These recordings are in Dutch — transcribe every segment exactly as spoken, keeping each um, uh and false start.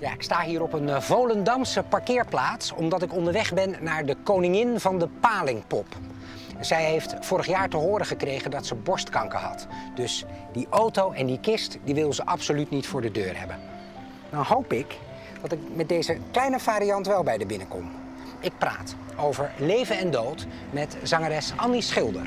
Ja, ik sta hier op een uh, Volendamse parkeerplaats omdat ik onderweg ben naar de koningin van de palingpop. Zij heeft vorig jaar te horen gekregen dat ze borstkanker had. Dus die auto en die kist die wil ze absoluut niet voor de deur hebben. Dan hoop ik dat ik met deze kleine variant wel bij de binnenkom. Ik praat over leven en dood met zangeres Annie Schilder.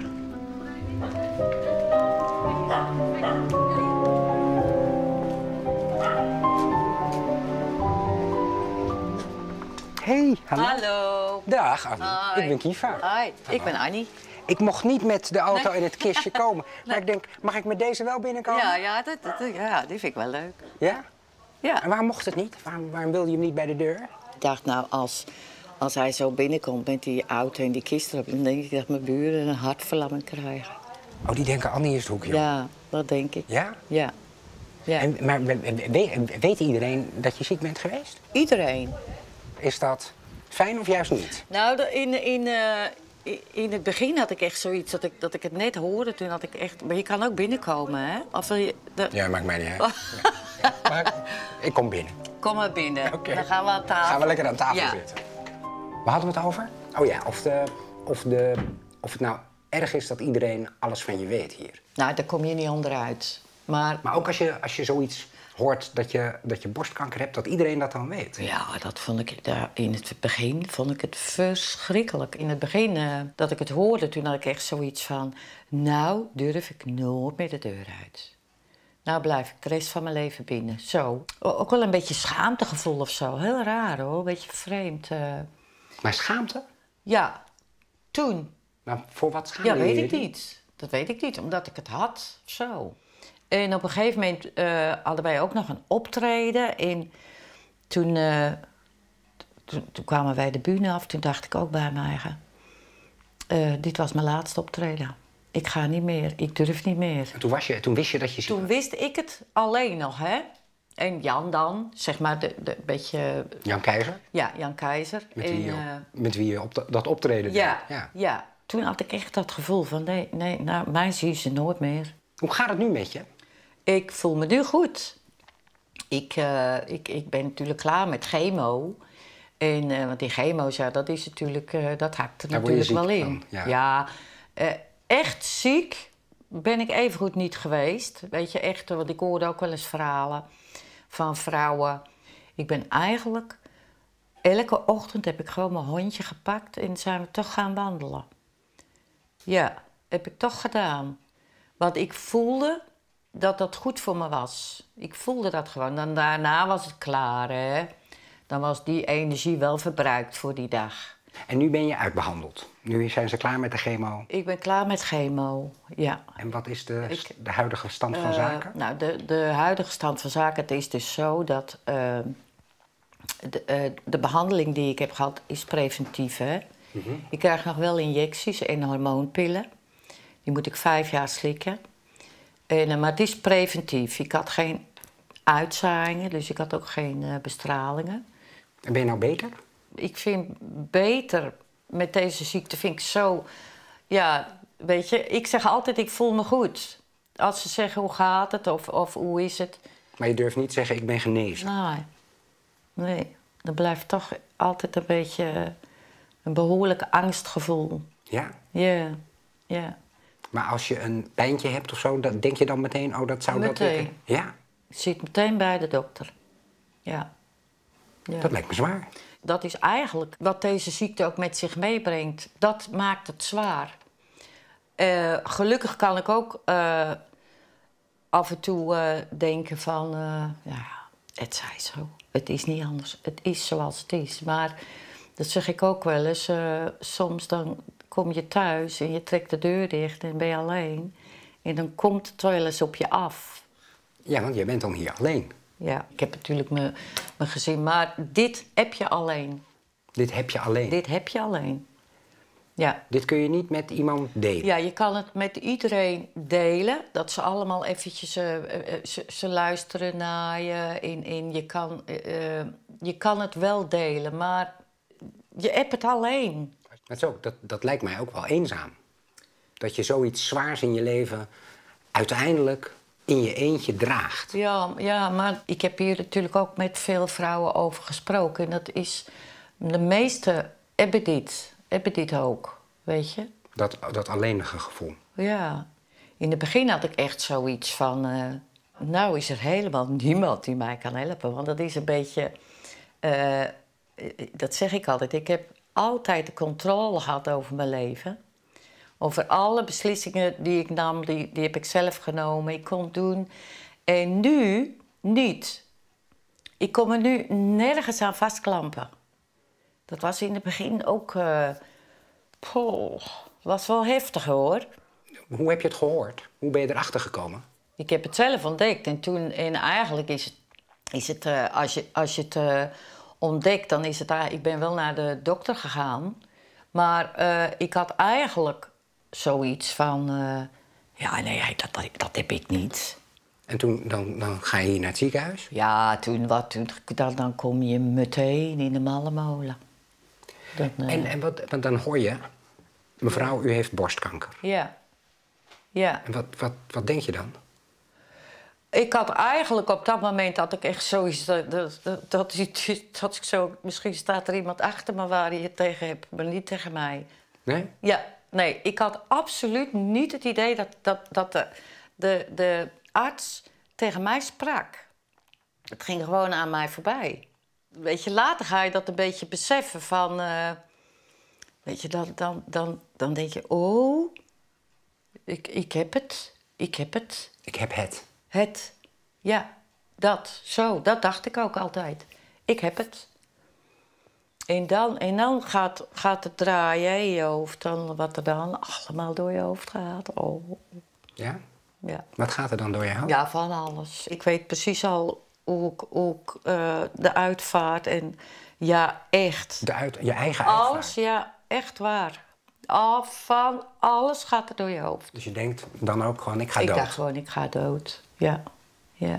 Hey, hallo. Hallo. Dag, Annie. Hoi. Ik ben Kiva. Hoi, Hallo. ik ben Annie. Ik mocht niet met de auto Nee. in het kistje komen. Maar Nee. ik denk, mag ik met deze wel binnenkomen? Ja, ja, dat, dat, ja, die vind ik wel leuk. Ja? Ja. En waarom mocht het niet? Waarom, waarom wilde je hem niet bij de deur? Ik dacht, nou, als, als hij zo binnenkomt met die auto en die kist erop, dan denk ik dat mijn buren een hartverlamming krijgen. Oh, die denken Annie is het hoekje. Ja, dat denk ik. Ja? Ja. Ja. En, maar we- we- we- weet iedereen dat je ziek bent geweest? Iedereen. Is dat fijn of juist niet? Nou, de- in, in, eh, in het begin had ik echt zoiets dat ik, dat ik het net hoorde. Toen had ik echt... Maar je kan ook binnenkomen, hè? Of wil je... De... Ja, maakt mij niet uit. Ja. Maar ik kom binnen. Kom maar binnen. Oké. Dan gaan we aan tafel. Gaan we lekker aan tafel Ja. zitten. Waar hadden we het over? Oh ja, of, de, of, de, of het nou erg is dat iedereen alles van je weet hier. Nou, daar kom je niet onderuit. Maar Maar ook als je, als je zoiets hoort dat je, dat je borstkanker hebt, dat iedereen dat dan weet. ja, dat vond ik daar in het begin vond ik het verschrikkelijk. In het begin eh, dat ik het hoorde, toen had ik echt zoiets van... Nou, durf ik nooit meer de deur uit. Nou blijf ik de rest van mijn leven binnen. Zo. O- Ook wel een beetje schaamtegevoel of zo. Heel raar hoor, een beetje vreemd. eh. Maar schaamte? Ja, toen. Maar voor wat schaam Ja, je weet je? ik niet. Dat weet ik niet, omdat ik het had. Zo. En op een gegeven moment eh, hadden wij ook nog een optreden. En toen, eh, toen, toen kwamen wij de bühne af. Toen dacht ik ook bij mij eigen... eh, dit was mijn laatste optreden. Ik ga niet meer. Ik durf niet meer. En toen, was je, toen wist je dat je ziek Toen wist ik het alleen nog, hè. En Jan dan, zeg maar, de, de beetje... Jan Keizer, Ja, Jan Keizer. met En, wie je, eh, met wie je op de- dat optreden ja, deed. ja. Ja. Toen had ik echt dat gevoel van... Nee, nee, nou, mij zie je ze nooit meer. Hoe gaat het nu met je? Ik voel me nu goed. Ik, eh, ik, ik ben natuurlijk klaar met chemo. En, eh, want die chemo's, ja, dat is natuurlijk, eh, dat hakt er Daar word je natuurlijk wel ziek in. van, ja. ja eh, echt ziek ben ik evengoed niet geweest. Weet je, echt, want ik hoorde ook wel eens verhalen van vrouwen. Ik ben eigenlijk, elke ochtend heb ik gewoon mijn hondje gepakt en zijn we toch gaan wandelen. Ja, heb ik toch gedaan. Want ik voelde dat dat goed voor me was. Ik voelde dat gewoon. Dan daarna was het klaar, hè. Dan was die energie wel verbruikt voor die dag. En nu ben je uitbehandeld. Nu zijn ze klaar met de chemo. Ik ben klaar met chemo, ja. En wat is de, Ik- de huidige stand van Eh, zaken? Nou, de, de huidige stand van zaken, het is dus zo dat... eh, de, eh, de behandeling die ik heb gehad is preventief, hè. Mhm. Ik krijg nog wel injecties en hormoonpillen. Die moet ik vijf jaar slikken. En, eh, maar het is preventief. Ik had geen uitzaaiingen, dus ik had ook geen eh, bestralingen. En ben je nou beter? Ik vind beter met deze ziekte, vind ik zo... Ja, weet je, ik zeg altijd, ik voel me goed. Als ze zeggen, hoe gaat het of, of hoe is het? Maar je durft niet zeggen, ik ben genezen. Nee, nee. Dan blijft toch altijd een beetje een behoorlijk angstgevoel. Ja? Ja, ja. Maar als je een pijntje hebt of zo, dan denk je dan meteen, oh, dat zou dat Meteen. lukken? Ja? Ik zit meteen bij de dokter. Ja. Ja. Dat lijkt me zwaar. Dat is eigenlijk wat deze ziekte ook met zich meebrengt. Dat maakt het zwaar. Eh, gelukkig kan ik ook eh, af en toe eh, denken van... eh, ja, het zij zo. Het is niet anders. Het is zoals het is. Maar dat zeg ik ook wel eens. eh, soms dan kom je thuis en je trekt de deur dicht en ben je alleen. En dan komt het wel eens op je af. Ja, want jij bent dan hier alleen. Ja, ik heb natuurlijk mijn mijn gezin, maar dit heb je alleen. Dit heb je alleen. Dit, Dit heb je alleen. Ja. kun je niet met iemand delen. Ja, je kan het met iedereen delen. Dat ze allemaal eventjes... eh, eh, ze, ze luisteren naar je. En, en je, kan, eh, eh, je kan het wel delen, maar je hebt het alleen. Dat, is ook, dat, dat lijkt mij ook wel eenzaam. Dat je zoiets zwaars in je leven uiteindelijk in je eentje draagt. Ja, ja, maar ik heb hier natuurlijk ook met veel vrouwen over gesproken. En dat is... De meeste hebben dit. Hebben dit ook, weet je. Dat, dat alleenige gevoel. Ja. In het begin had ik echt zoiets van... Uh, nou is er helemaal niemand die mij kan helpen. Want dat is een beetje... Uh, dat zeg ik altijd. Ik heb altijd de controle gehad over mijn leven. Over alle beslissingen die ik nam, die, die heb ik zelf genomen. Ik kon het doen. En nu niet. Ik kon me nu nergens aan vastklampen. Dat was in het begin ook... Uh, poh, was wel heftig, hoor. Hoe heb je het gehoord? Hoe ben je erachter gekomen? Ik heb het zelf ontdekt. En toen... En eigenlijk is het... Is het uh, als, je, als je het uh, ontdekt, dan is het... Uh, ik ben wel naar de dokter gegaan. Maar uh, ik had eigenlijk... Zoiets van, uh, ja, nee, dat, dat, dat heb ik niet. En toen dan, dan ga je hier naar het ziekenhuis? Ja, toen, wat, toen dan, dan kom je meteen in de mallenmolen. Dat, uh... En, en wat, want dan hoor je, mevrouw, u heeft borstkanker. Ja. Ja. En wat, wat, wat denk je dan? Ik had eigenlijk op dat moment had ik echt zoiets... Dat, dat, dat, dat, dat ik zo... Misschien staat er iemand achter me waar je het tegen hebt, maar niet tegen mij. Nee? Ja. Nee, ik had absoluut niet het idee dat, dat, dat de, de, de arts tegen mij sprak. Het ging gewoon aan mij voorbij. Weet je, later ga je dat een beetje beseffen van... Uh, weet je, dan, dan, dan, dan denk je... Oh, ik, ik heb het. Ik heb het. Ik heb het. Het. Ja, dat. Zo, dat dacht ik ook altijd. Ik heb het. En dan, en dan gaat, gaat het draaien in je hoofd, dan, wat er dan allemaal door je hoofd gaat. Oh. Ja? Ja. Wat gaat er dan door je hoofd? Ja, van alles. Ik weet precies al hoe ik, hoe ik uh, de uitvaart en ja, echt. De uit, je eigen uitvaart? Alles, ja, echt waar. Al van alles gaat er door je hoofd. Dus je denkt dan ook gewoon, ik ga ik dood? Ik dacht gewoon, ik ga dood. Ja, ja.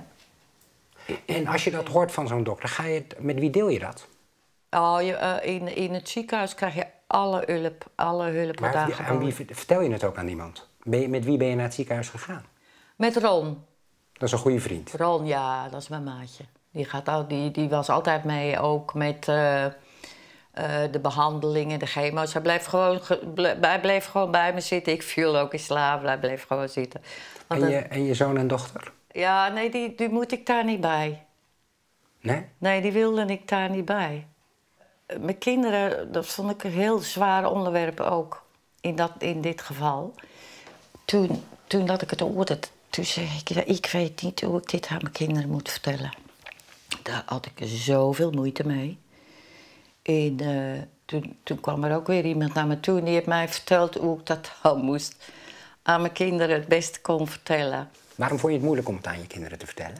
En als je dat hoort van zo'n dokter, ga je, met wie deel je dat? Oh, je, uh, in, in het ziekenhuis krijg je alle hulp, alle hulp. Maar die, aan wie vertel je het ook aan iemand? Ben je, met wie ben je naar het ziekenhuis gegaan? Met Ron. Dat is een goede vriend. Ron, ja, dat is mijn maatje. Die, gaat al, die, die was altijd mee, ook met uh, uh, de behandelingen, de chemo's. Hij bleef, gewoon, ble, hij bleef gewoon bij me zitten. Ik viel ook in slaap, hij bleef gewoon zitten. Want en, je, en je zoon en dochter? Ja, nee, die, die moet ik daar niet bij. Nee? Nee, die wilde ik daar niet bij. Mijn kinderen, dat vond ik een heel zwaar onderwerp ook, in, dat, in dit geval. Toen, toen dat ik het hoorde, toen zei ik, ik weet niet hoe ik dit aan mijn kinderen moet vertellen. Daar had ik zoveel moeite mee. En uh, toen, toen kwam er ook weer iemand naar me toe en die heeft mij verteld hoe ik dat al moest aan mijn kinderen het beste kon vertellen. Waarom vond je het moeilijk om het aan je kinderen te vertellen?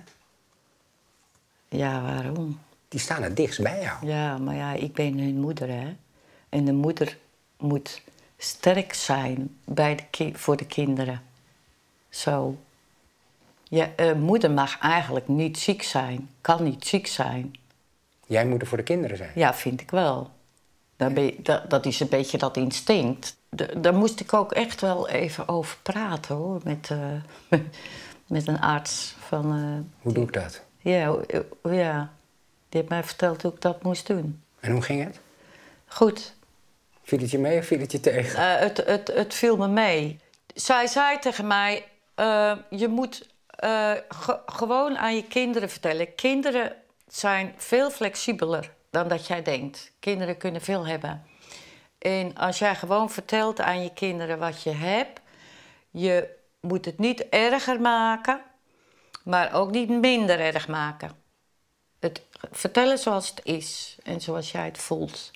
Ja, waarom? Die staan het dichtst bij jou. Ja, maar ja, ik ben hun moeder, hè. En de moeder moet sterk zijn bij de ki- voor de kinderen. Zo. Ja, uh, moeder mag eigenlijk niet ziek zijn. Kan niet ziek zijn. Jij moet er voor de kinderen zijn? Ja, vind ik wel. Dan ben je, dat, dat is een beetje dat instinct. De, daar moest ik ook echt wel even over praten, hoor. Met, uh, met een arts. Van, uh, hoe doe ik dat? Ja, ja, die heeft mij verteld hoe ik dat moest doen. En hoe ging het? Goed. Viel het je mee of viel het je tegen? Uh, het, het, het viel me mee. Zij zei tegen mij, uh, je moet uh, ge- gewoon aan je kinderen vertellen. Kinderen zijn veel flexibeler dan dat jij denkt. Kinderen kunnen veel hebben. En als jij gewoon vertelt aan je kinderen wat je hebt, je moet het niet erger maken, maar ook niet minder erg maken. Het vertellen zoals het is en zoals jij het voelt.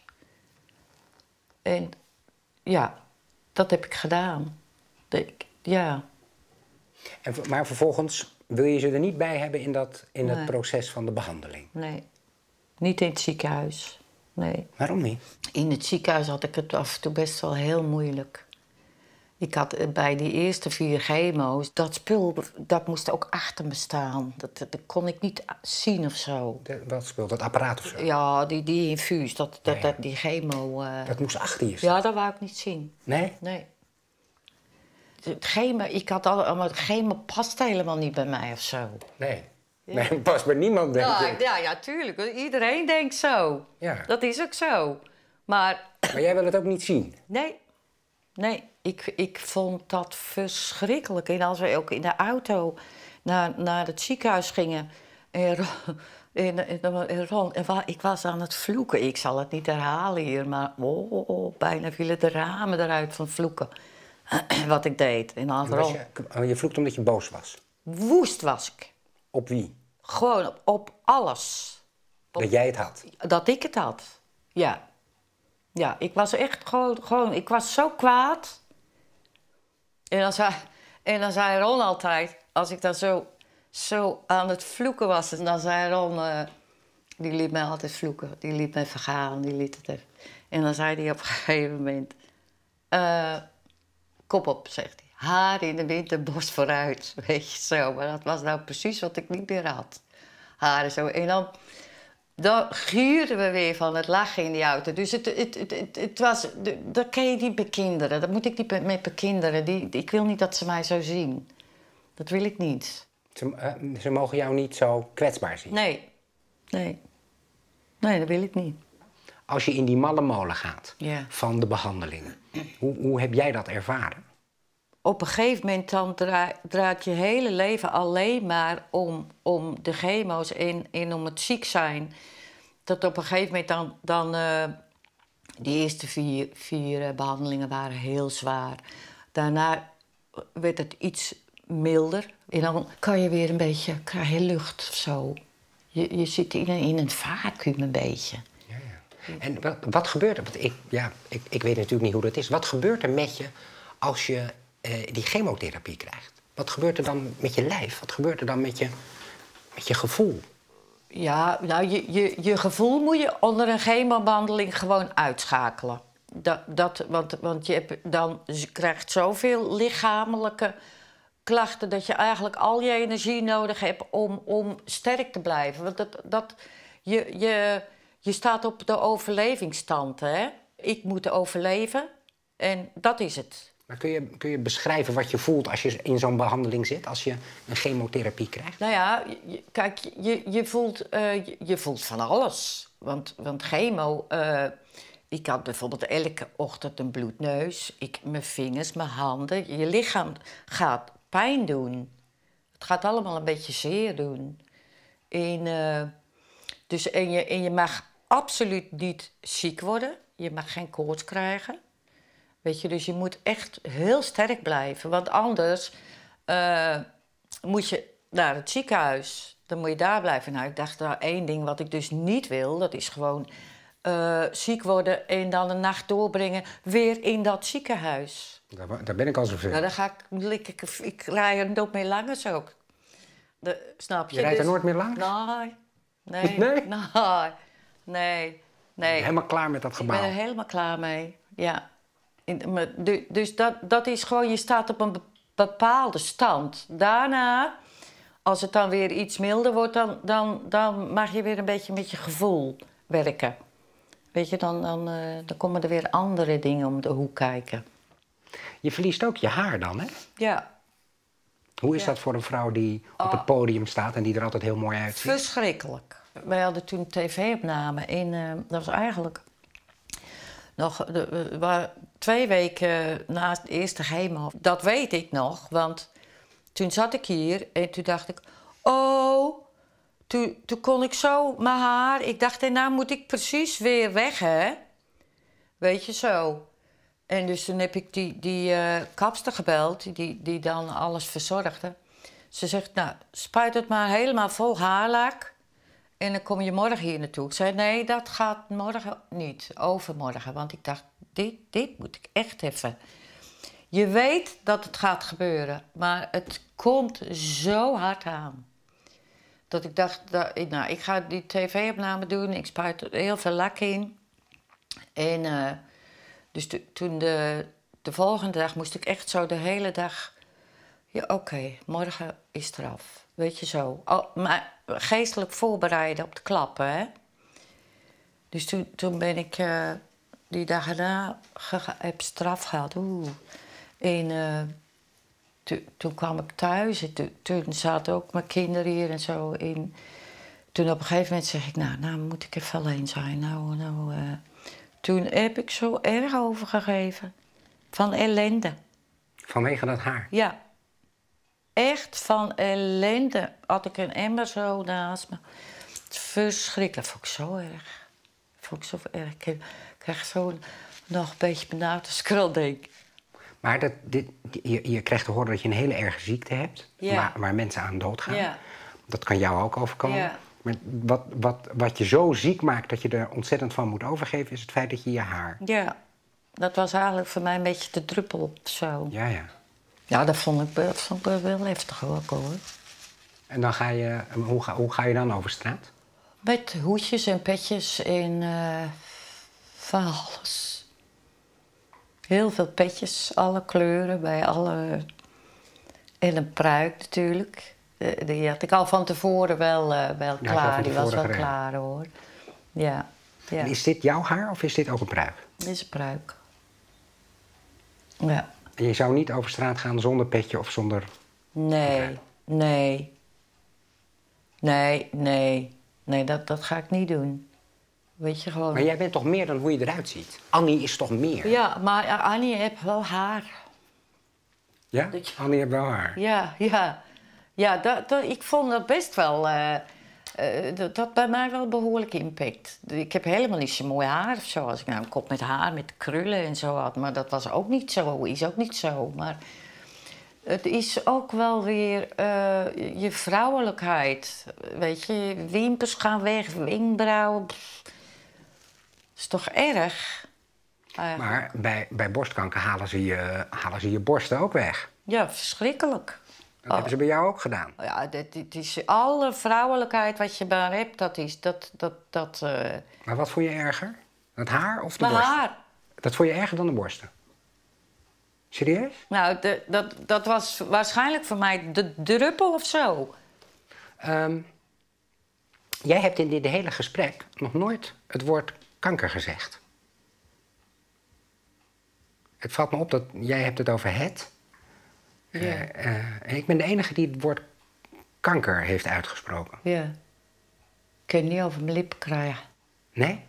En ja, dat heb ik gedaan. De, ja. En, maar vervolgens wil je ze er niet bij hebben in, dat, in Nee. het proces van de behandeling? Nee, niet in het ziekenhuis. Nee. Waarom niet? In het ziekenhuis had ik het af en toe best wel heel moeilijk. Ik had bij die eerste vier chemo's, dat spul, dat moest ook achter me staan. Dat, dat kon ik niet zien of zo. De, wat speelt dat apparaat of zo? Ja, die, die infuus, dat, dat, Ja, ja. dat, die chemo. Uh... Dat moest achter je staan? Ja, dat wou ik niet zien. Nee? Nee. het chemo, ik had al, maar het chemo past helemaal niet bij mij of zo. Nee. Nee, dat past bij niemand, denk Ja, ik. ja, ja, tuurlijk. Iedereen denkt zo. Ja. Dat is ook zo. Maar Maar jij wil het ook niet zien? nee, nee. Ik, ik vond dat verschrikkelijk. En als we ook in de auto naar, naar het ziekenhuis gingen... En, en, en, en, Ron, en wa- ik was aan het vloeken. Ik zal het niet herhalen hier, maar oh, oh, oh, bijna vielen de ramen eruit van vloeken. Wat ik deed. En dan En was Ron, je, oh, je vloekt omdat je boos was. woest was ik. Op wie? Gewoon op, op alles. Op- Dat jij het had. Dat ik het had. Ja. Ja, ik was echt gewoon, gewoon ik was zo kwaad. En dan zei, en dan zei Ron altijd, als ik dan zo, zo aan het vloeken was, dan zei Ron, uh, die liet mij altijd vloeken. Die liet mij vergaan, die liet het even. En dan zei hij op een gegeven moment, uh, kop op, zegt hij. Haar in de winter, borst vooruit, weet je zo. Maar dat was nou precies wat ik niet meer had. Haren zo. En dan... Dan gierden we weer van het lachen in die auto. Dus het, het, het, het, het was... Dat ken je niet bij kinderen. Dat moet ik niet met mijn kinderen. Die, ik wil niet dat ze mij zo zien. Dat wil ik niet. Ze, uh, ze mogen jou niet zo kwetsbaar zien? Nee. Nee. Nee, dat wil ik niet. Als je in die malle molen gaat Ja. van de behandelingen... Hoe, hoe heb jij dat ervaren? Op een gegeven moment dan draai, draait je hele leven alleen maar om, om de chemo's en, en om het ziek zijn. Dat op een gegeven moment dan... dan uh, die eerste vier, vier uh, behandelingen waren heel zwaar. Daarna werd het iets milder. En dan kan je weer een beetje... krijg je lucht of zo. Je, je zit in een, in een vacuüm een beetje. Ja, ja. En wat, wat gebeurt er? Want ik, ja, ik, ik weet natuurlijk niet hoe dat is. Wat gebeurt er met je als je uh, die chemotherapie krijgt? Wat gebeurt er dan met je lijf? Wat gebeurt er dan met je, met je gevoel? Ja, nou, je, je, je gevoel moet je onder een chemobehandeling gewoon uitschakelen. Dat, dat, want want je, hebt dan, je krijgt zoveel lichamelijke klachten... dat je eigenlijk al je energie nodig hebt om, om sterk te blijven. Want dat, dat, je, je, je staat op de overlevingsstand, hè. Ik moet overleven en dat is het. Maar kun je, kun je beschrijven wat je voelt als je in zo'n behandeling zit... als je een chemotherapie krijgt? Nou ja, je, kijk, je, je, voelt, uh, je, je voelt van alles. Want, want chemo... Uh, ik had bijvoorbeeld elke ochtend een bloedneus. Ik, mijn vingers, mijn handen. Je lichaam gaat pijn doen. Het gaat allemaal een beetje zeer doen. En, uh, dus, en, je, en je mag absoluut niet ziek worden. Je mag geen koorts krijgen. Weet je, dus je moet echt heel sterk blijven. Want anders uh, moet je naar het ziekenhuis. Dan moet je daar blijven. Nou, ik dacht, nou, één ding wat ik dus niet wil... dat is gewoon uh, ziek worden en dan een nacht doorbrengen... weer in dat ziekenhuis. Daar, daar ben ik al zover. Nou, dan ga ik... Ik, ik, ik rij er nooit meer langs ook. De, snap je? Je rijdt er dus, nooit meer langs? Nee. Nee? Nee? Nee. Nee. nee. Helemaal klaar met dat gebouw? Ik ben er helemaal klaar mee, ja. In, dus dat, dat is gewoon, je staat op een bepaalde stand. Daarna, als het dan weer iets milder wordt, dan, dan, dan mag je weer een beetje met je gevoel werken. Weet je, dan, dan, uh, dan komen er weer andere dingen om de hoek kijken. Je verliest ook je haar dan, hè? Ja. Hoe is ja. dat voor een vrouw die op oh. het podium staat en die er altijd heel mooi uitziet? Verschrikkelijk. Wij hadden toen een tv-opname en uh, dat was eigenlijk... Nog, we waren twee weken na de eerste chemo. Dat weet ik nog, want toen zat ik hier en toen dacht ik... Oh, toen, toen kon ik zo mijn haar... Ik dacht, en nou moet ik precies weer weg, hè? Weet je, zo. En dus toen heb ik die, die uh, kapster gebeld, die, die dan alles verzorgde. Ze zegt, nou, spuit het maar helemaal vol haarlak... En dan kom je morgen hier naartoe. Ik zei, nee, dat gaat morgen niet. Overmorgen. Want ik dacht, dit, dit moet ik echt even. Je weet dat het gaat gebeuren. Maar het komt zo hard aan. Dat ik dacht, dat, nou, ik ga die tv-opname doen. Ik spuit er heel veel lak in. En uh, dus to, toen de, de volgende dag moest ik echt zo de hele dag... Ja, oké, okay, morgen is het eraf. Weet je zo. Oh, maar geestelijk voorbereiden op de klappen, hè. Dus toen, toen ben ik uh, die dag daarna heb straf gehad. Oeh. En uh, toen, toen kwam ik thuis en toen, toen zaten ook mijn kinderen hier en zo in. Toen op een gegeven moment zeg ik, nou, nou moet ik even alleen zijn. Nou, nou, uh. Toen heb ik zo erg overgegeven. Van ellende. Vanwege dat haar? Ja. Echt van ellende. Had ik een emmer zo naast me. Verschrikkelijk. Vond ik zo erg. Vond ik zo erg. Ik krijg zo nog een beetje benauwd als ik er al denk. Maar dat, dit, je, je krijgt te horen dat je een hele erge ziekte hebt. Ja. Waar, waar mensen aan doodgaan. Ja. Dat kan jou ook overkomen. Ja. Maar wat, wat, wat je zo ziek maakt dat je er ontzettend van moet overgeven... is het feit dat je je haar... Ja. Dat was eigenlijk voor mij een beetje de druppel op zo. Ja, ja. Ja, dat vond ik, dat vond ik wel heftig ook, hoor. En dan ga je... Hoe ga, hoe ga je dan over straat? Met hoedjes en petjes en uh, van alles. Heel veel petjes, alle kleuren, bij alle... En een pruik natuurlijk. De, die had ik al van tevoren wel, uh, wel Ja, klaar. Die was wel gereden. klaar, hoor. Ja. Ja. En is dit jouw haar of is dit ook een pruik? Dit is een pruik. Ja. En je zou niet over straat gaan zonder petje of zonder... Nee, nee. Nee, nee. Nee, dat, dat ga ik niet doen. Weet je, gewoon... Maar jij bent toch meer dan hoe je eruit ziet? Annie is toch meer? Ja, maar Annie heeft wel haar. Ja? Annie heeft wel haar. Ja, ja. Ja, dat, dat, ik vond dat best wel... Uh, uh, dat had bij mij wel behoorlijk impact. Ik heb helemaal niet zo mooi haar of zo. Als ik nou een kop met haar, met krullen en zo had. Maar dat was ook niet zo, is ook niet zo. Maar het is ook wel weer uh, je vrouwelijkheid. Weet je, je wimpers gaan weg, wenkbrauwen. Pff. Dat is toch erg? Uh, Maar bij, bij borstkanker halen ze, je, halen ze je borsten ook weg. Ja, verschrikkelijk. Dat oh. hebben ze bij jou ook gedaan. Ja, dit, dit is alle vrouwelijkheid wat je maar hebt, dat is dat... dat, dat uh... Maar wat vond je erger? Het haar of de Mijn borsten? haar. Dat vond je erger dan de borsten? Serieus? Nou, de, dat, dat was waarschijnlijk voor mij de druppel of zo. Um, jij hebt in dit hele gesprek nog nooit het woord kanker gezegd. Het valt me op dat jij hebt het over het... Ja. Uh, uh, en ik ben de enige die het woord kanker heeft uitgesproken. Ja. Ik kan het niet over mijn lippen krijgen. Nee?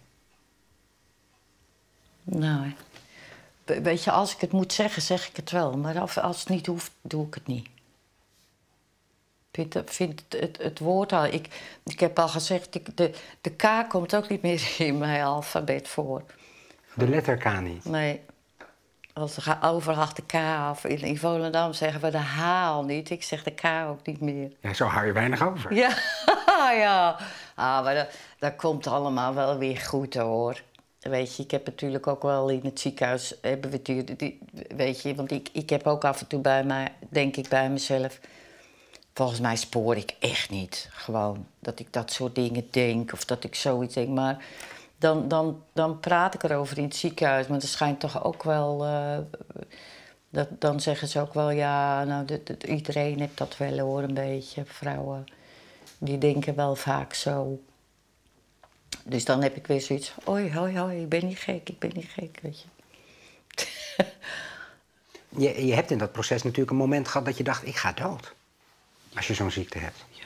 Nou, weet je, als ik het moet zeggen, zeg ik het wel. Maar als het niet hoeft, doe ik het niet. Ik vind, vind het, het, het woord al... Ik, ik heb al gezegd, ik, de, de K komt ook niet meer in mijn alfabet voor. De letter K niet? Nee. Als we overal de K af. In, in Volendam zeggen we de H al niet. Ik zeg de K ook niet meer. Ja, zo hou je weinig over. Ja, ja. Ah, maar dat, dat komt allemaal wel weer goed, hoor. Weet je, ik heb natuurlijk ook wel in het ziekenhuis... Hebben we die, die, weet je, want ik, ik heb ook af en toe bij mij... Denk ik bij mezelf... Volgens mij spoor ik echt niet. Gewoon dat ik dat soort dingen denk. Of dat ik zoiets denk, maar... Dan, dan, dan praat ik erover in het ziekenhuis, maar dat schijnt toch ook wel... Uh, dat, dan zeggen ze ook wel, ja, nou, de, de, iedereen heeft dat wel, hoor, een beetje. Vrouwen, die denken wel vaak zo. Dus dan heb ik weer zoiets van, hoi, hoi, hoi, ik ben niet gek, ik ben niet gek, weet je. je. Je hebt in dat proces natuurlijk een moment gehad dat je dacht, ik ga dood. Als je zo'n ziekte hebt. Ja.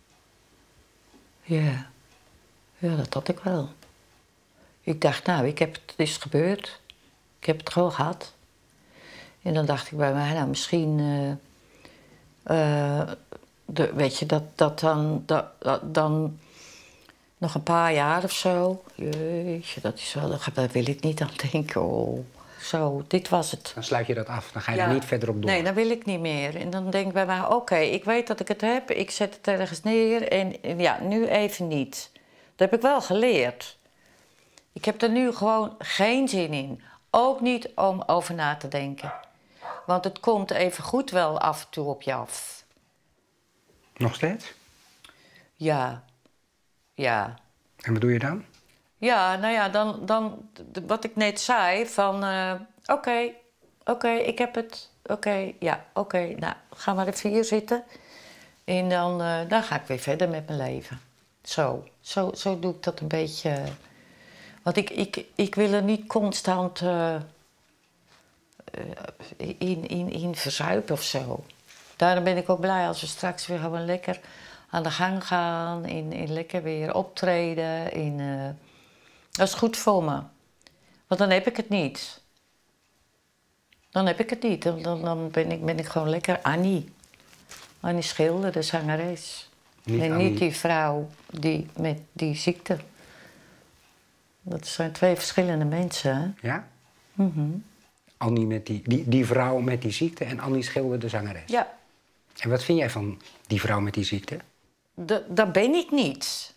Ja. Ja, dat had ik wel. Ik dacht, nou, ik heb het, het is gebeurd. Ik heb het gewoon gehad. En dan dacht ik bij mij, nou, misschien... Uh, uh, de, weet je, dat, dat dan, dat, dat dan... Nog een paar jaar of zo. Jeetje, dat is wel... Daar wil ik niet aan denken. Oh, zo, dit was het. Dan sluit je dat af. Dan ga je ja. er niet verder op door. Nee, dan wil ik niet meer. En dan denk ik bij mij, oké, okay, ik weet dat ik het heb. Ik zet het ergens neer. En, en ja, nu even niet. Dat heb ik wel geleerd. Ik heb er nu gewoon geen zin in. Ook niet om over na te denken. Want het komt even goed wel af en toe op je af. Nog steeds? Ja. Ja. En wat doe je dan? Ja, nou ja, dan... dan wat ik net zei, van... Uh, oké, okay, oké, okay, ik heb het. Oké, okay, ja, oké. Okay, nou, ga maar even hier zitten. En dan, uh, dan ga ik weer verder met mijn leven. Zo. Zo, zo doe ik dat een beetje... Want ik, ik, ik wil er niet constant uh, uh, in, in, in verzuipen of zo. Daarom ben ik ook blij als we straks weer gewoon lekker aan de gang gaan. In, in lekker weer optreden. In, uh... Dat is goed voor me. Want dan heb ik het niet. Dan heb ik het niet. Dan, dan, dan ben, ik, ben ik gewoon lekker Annie. Annie Schilder, de zangeres. Niet en Annie. niet die vrouw die, met die ziekte. Dat zijn twee verschillende mensen, hè? Ja? Mm-hmm. Annie met die, die, die vrouw met die ziekte en Annie Schilder, de zangeres. Ja. En wat vind jij van die vrouw met die ziekte? D- dat ben ik niet.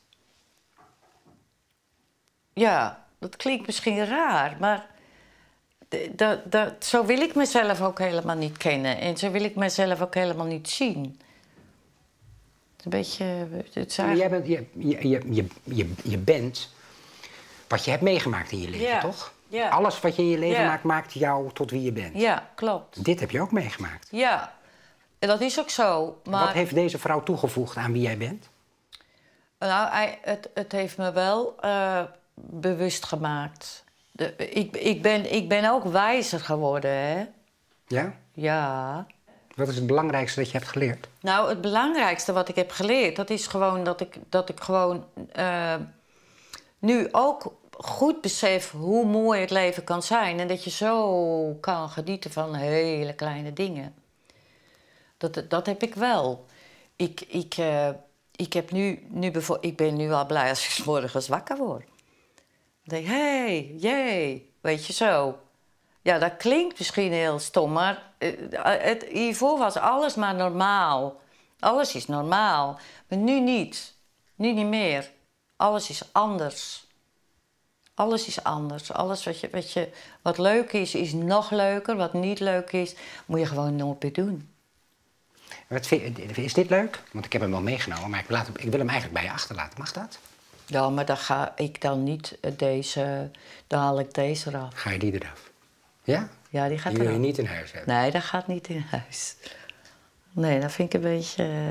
Ja, dat klinkt misschien raar, maar d- dat, dat, zo wil ik mezelf ook helemaal niet kennen. En zo wil ik mezelf ook helemaal niet zien. Het is een beetje... Het is Maar eigenlijk... jij bent, je, je, je, je, je, je bent wat je hebt meegemaakt in je leven, Ja, toch? ja. Alles wat je in je leven Ja. maakt, maakt jou tot wie je bent. Ja, klopt. Dit heb je ook meegemaakt. Ja, en dat is ook zo. Maar... Wat heeft deze vrouw toegevoegd aan wie jij bent? Nou, hij, het, het heeft me wel uh, bewust gemaakt. De, ik, ik, ben, ik ben ook wijzer geworden, hè? Ja? Ja. Wat is het belangrijkste dat je hebt geleerd? Nou, het belangrijkste wat ik heb geleerd, dat is gewoon dat ik, dat ik gewoon uh, nu ook goed besef hoe mooi het leven kan zijn. En dat je zo kan genieten van hele kleine dingen. Dat, dat heb ik wel. Ik, ik, uh, ik, heb nu, nu bevo- ik ben nu al blij als ik 's morgens wakker word. Dan denk ik, hé, hey, jee, weet je zo. Ja, dat klinkt misschien heel stom, maar uh, het, hiervoor was alles maar normaal. Alles is normaal, maar nu niet. Nu niet meer. Alles is anders. Alles is anders. Alles wat, je, wat, je, wat leuk is, is nog leuker. Wat niet leuk is, moet je gewoon nooit meer doen. Wat vind, is dit leuk? Want ik heb hem wel meegenomen, maar ik, laat hem, ik wil hem eigenlijk bij je achterlaten. Mag dat? Ja, maar dan ga ik dan niet deze... Dan haal ik deze eraf. Ga je die eraf? Ja? Ja, die gaat Die wil je eraf. niet in huis hebben? Nee, dat gaat niet in huis. Nee, dat vind ik een beetje...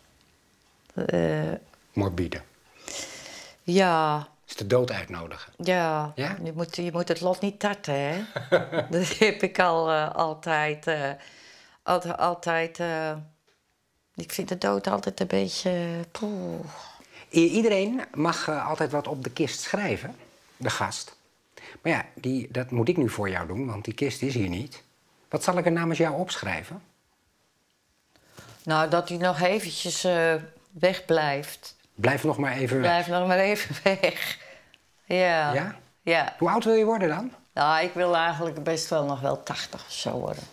Uh, Morbide. ja... Is de dood uitnodigen? Ja, Ja? Je, moet, je moet het lot niet tarten, hè? Dat heb ik al uh, altijd... Uh, altijd... altijd uh, ik vind de dood altijd een beetje... Poeh. I- iedereen mag uh, altijd wat op de kist schrijven, de gast. Maar ja, die, dat moet ik nu voor jou doen, want die kist is hier niet. Wat zal ik er namens jou opschrijven? Nou, dat hij nog eventjes uh, wegblijft. Blijf nog maar even weg. Blijf nog maar even weg. Ja. Ja? Ja. Hoe oud wil je worden dan? Nou, ik wil eigenlijk best wel nog wel tachtig of zo worden.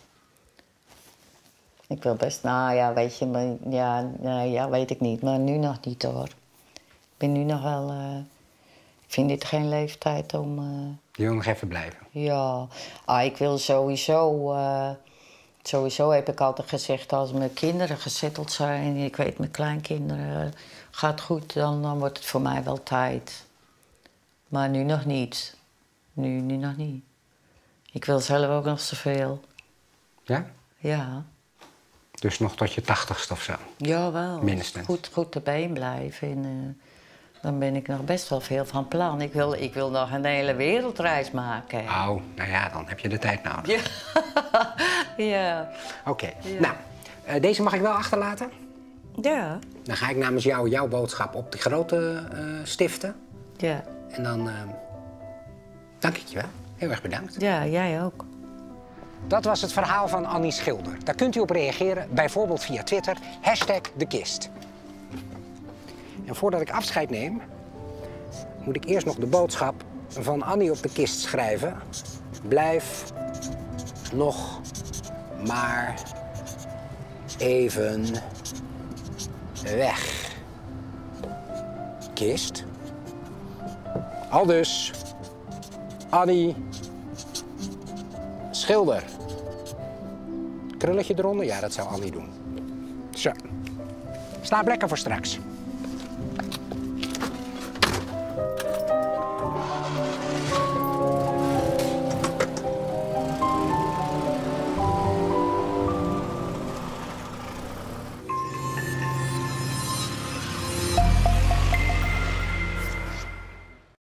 Ik wil best, nou ja, weet je, maar, ja, nou, ja, weet ik niet. Maar nu nog niet hoor. Ik ben nu nog wel, uh, ik vind dit geen leeftijd om... Uh, Je wil nog even blijven? ja, ah, ik wil sowieso, uh, sowieso heb ik altijd gezegd als mijn kinderen gezetteld zijn, ik weet mijn kleinkinderen, gaat goed, dan, dan wordt het voor mij wel tijd. Maar nu nog niet. Nu, nu nog niet. Ik wil zelf ook nog zoveel. Ja? Ja. Dus nog tot je tachtigste of zo? Jawel. Minstens. Goed, goed erbij blijven. En, uh, dan ben ik nog best wel veel van plan. Ik wil, ik wil nog een hele wereldreis maken. Oh, nou ja, dan heb je de tijd nodig. Ja. Ja. Oké. Okay. Ja. Nou, uh, deze mag ik wel achterlaten. Ja. Dan ga ik namens jou jouw boodschap op de grote uh, stiften. Ja. En dan uh, dank ik je wel. Heel erg bedankt. Ja, jij ook. Dat was het verhaal van Annie Schilder. Daar kunt u op reageren, bijvoorbeeld via Twitter, hashtag de kist. En voordat ik afscheid neem, moet ik eerst nog de boodschap van Annie op de kist schrijven. Blijf nog maar even weg. Kist. Aldus, Annie Schilder. Krulletje eronder? Ja, dat zou Annie doen. Zo. Slaap lekker voor straks.